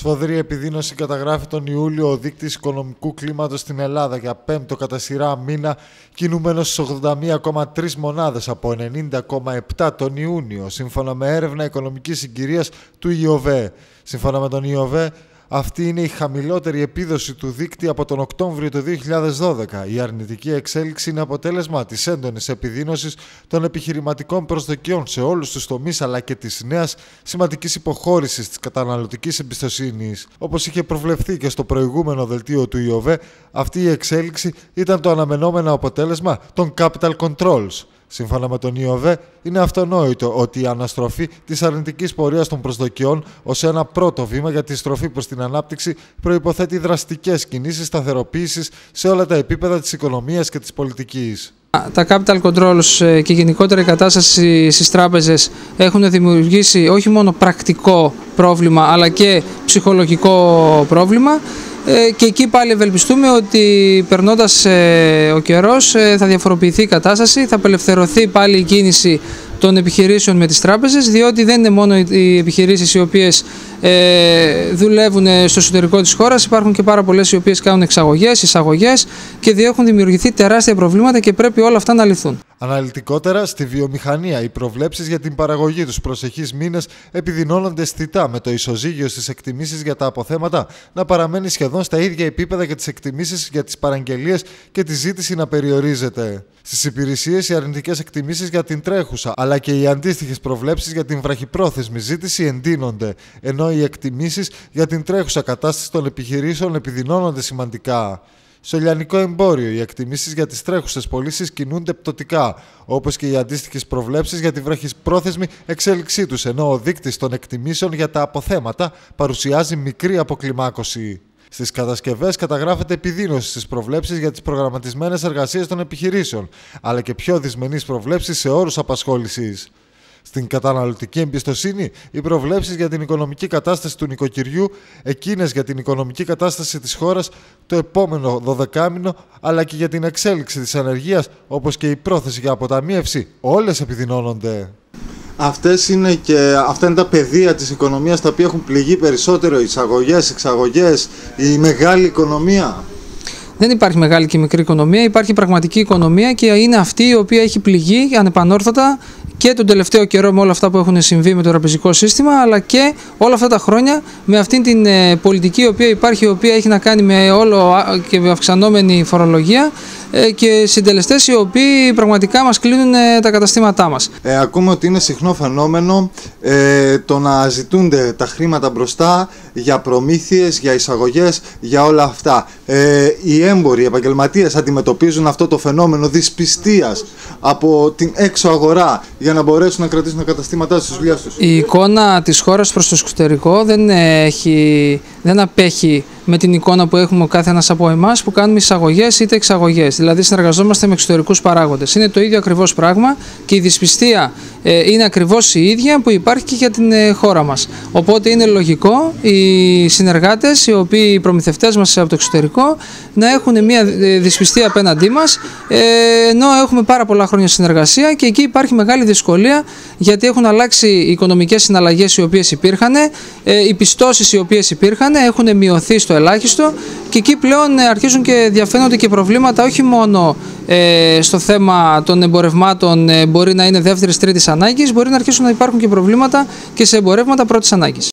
Σφοδρή επιδείνωση καταγράφει τον Ιούλιο ο δείκτης οικονομικού κλίματος στην Ελλάδα για πέμπτο κατά σειρά μήνα, κινούμενος στις 81,3 μονάδες από 90,7 τον Ιούνιο, σύμφωνα με έρευνα οικονομικής συγκυρίας του ΙΟΒΕ. Σύμφωνα με τον ΙΟΒΕ, αυτή είναι η χαμηλότερη επίδοση του δείκτη από τον Οκτώβριο του 2012. Η αρνητική εξέλιξη είναι αποτέλεσμα της έντονης επιδείνωσης των επιχειρηματικών προσδοκιών σε όλους τους τομείς, αλλά και της νέας σημαντικής υποχώρησης της καταναλωτικής εμπιστοσύνης. Όπως είχε προβλεφθεί και στο προηγούμενο δελτίο του ΙΟΒΕ, αυτή η εξέλιξη ήταν το αναμενόμενο αποτέλεσμα των capital controls. Σύμφωνα με τον ΙΟΒΕ, είναι αυτονόητο ότι η αναστροφή της αρνητικής πορείας των προσδοκιών ως ένα πρώτο βήμα για τη στροφή προς την ανάπτυξη προϋποθέτει δραστικές κινήσεις σταθεροποίησης σε όλα τα επίπεδα της οικονομίας και της πολιτικής. Τα capital controls και γενικότερα η κατάσταση στις τράπεζες έχουν δημιουργήσει όχι μόνο πρακτικό πρόβλημα αλλά και ψυχολογικό πρόβλημα. Και εκεί πάλι ευελπιστούμε ότι περνώντας ο καιρός θα διαφοροποιηθεί η κατάσταση, θα απελευθερωθεί πάλι η κίνηση των επιχειρήσεων με τις τράπεζες, διότι δεν είναι μόνο οι επιχειρήσεις οι οποίες δουλεύουν στο εσωτερικό της χώρας, υπάρχουν και πάρα πολλές οι οποίες κάνουν εξαγωγές, εισαγωγές και έχουν δημιουργηθεί τεράστια προβλήματα και πρέπει όλα αυτά να λυθούν. Αναλυτικότερα, στη βιομηχανία, οι προβλέψεις για την παραγωγή τους προσεχείς μήνες επιδεινώνονται αισθητά, με το ισοζύγιο στις εκτιμήσεις για τα αποθέματα να παραμένει σχεδόν στα ίδια επίπεδα και τις εκτιμήσεις για τις παραγγελίες και τη ζήτηση να περιορίζεται. Στις υπηρεσίες, οι αρνητικές εκτιμήσεις για την τρέχουσα, αλλά και οι αντίστοιχες προβλέψεις για την βραχυπρόθεσμη ζήτηση εντείνονται, ενώ οι εκτιμήσεις για την τρέχουσα κατάσταση των επιχειρήσεων επιδεινώνονται σημαντικά. Στο λιανικό εμπόριο, οι εκτιμήσεις για τις τρέχουσες πωλήσεις κινούνται πτωτικά, όπως και οι αντίστοιχες προβλέψεις για τη βραχυπρόθεσμη εξέλιξή τους, ενώ ο δείκτης των εκτιμήσεων για τα αποθέματα παρουσιάζει μικρή αποκλιμάκωση. Στις κατασκευές καταγράφεται επιδείνωση στις προβλέψεις για τις προγραμματισμένες εργασίες των επιχειρήσεων, αλλά και πιο δυσμενείς προβλέψεις σε όρους απασχόλησης. Στην καταναλωτική εμπιστοσύνη, οι προβλέψεις για την οικονομική κατάσταση του νοικοκυριού, εκείνες για την οικονομική κατάσταση της χώρας το επόμενο 12μηνο, αλλά και για την εξέλιξη της ανεργίας, όπως και η πρόθεση για αποταμίευση, όλες επιδεινώνονται. Αυτά είναι τα πεδία της οικονομίας τα οποία έχουν πληγεί περισσότερο, εισαγωγές, εξαγωγές, η μεγάλη οικονομία. Δεν υπάρχει μεγάλη και μικρή οικονομία, υπάρχει πραγματική οικονομία και είναι αυτή η οποία έχει πληγεί ανεπανόρθωτα και τον τελευταίο καιρό με όλα αυτά που έχουν συμβεί με το τραπεζικό σύστημα, αλλά και όλα αυτά τα χρόνια με αυτήν την πολιτική η οποία υπάρχει, η οποία έχει να κάνει με όλο και αυξανόμενη φορολογία και συντελεστές οι οποίοι πραγματικά μας κλείνουν τα καταστήματά μας. Ακούμε ότι είναι συχνό φαινόμενο το να ζητούνται τα χρήματα μπροστά για προμήθειες, για εισαγωγές, για όλα αυτά. Οι έμποροι, οι επαγγελματίες αντιμετωπίζουν αυτό το φαινόμενο δυσπιστίας από την έξω αγορά για να μπορέσουν να κρατήσουν τα καταστήματά στους δουλειάς τους. Η εικόνα της χώρας προς το εξωτερικό δεν απέχει με την εικόνα που έχουμε ο κάθε ένας από εμάς που κάνουμε εισαγωγές είτε εξαγωγές. Δηλαδή συνεργαζόμαστε με εξωτερικούς παράγοντες. Είναι το ίδιο ακριβώς πράγμα και η δυσπιστία είναι ακριβώς η ίδια που υπάρχει και για την χώρα μας. Οπότε είναι λογικό οι συνεργάτες, οι προμηθευτές μας από το εξωτερικό να έχουν μια δυσπιστία απέναντί μας, ενώ έχουμε πάρα πολλά χρόνια συνεργασία και εκεί υπάρχει μεγάλη δυσκολία γιατί έχουν αλλάξει οι οικονομικές συναλλαγές οι οποίες υπήρχαν, οι πιστώσεις οι οποίες υπήρχαν έχουν μειωθεί στο ελάχιστο και εκεί πλέον αρχίζουν και διαφαίνονται και προβλήματα όχι μόνο στο θέμα των εμπορευμάτων, μπορεί να είναι δεύτερης, τρίτης ανάγκης, μπορεί να αρχίσουν να υπάρχουν και προβλήματα και σε εμπορεύματα πρώτης ανάγκης.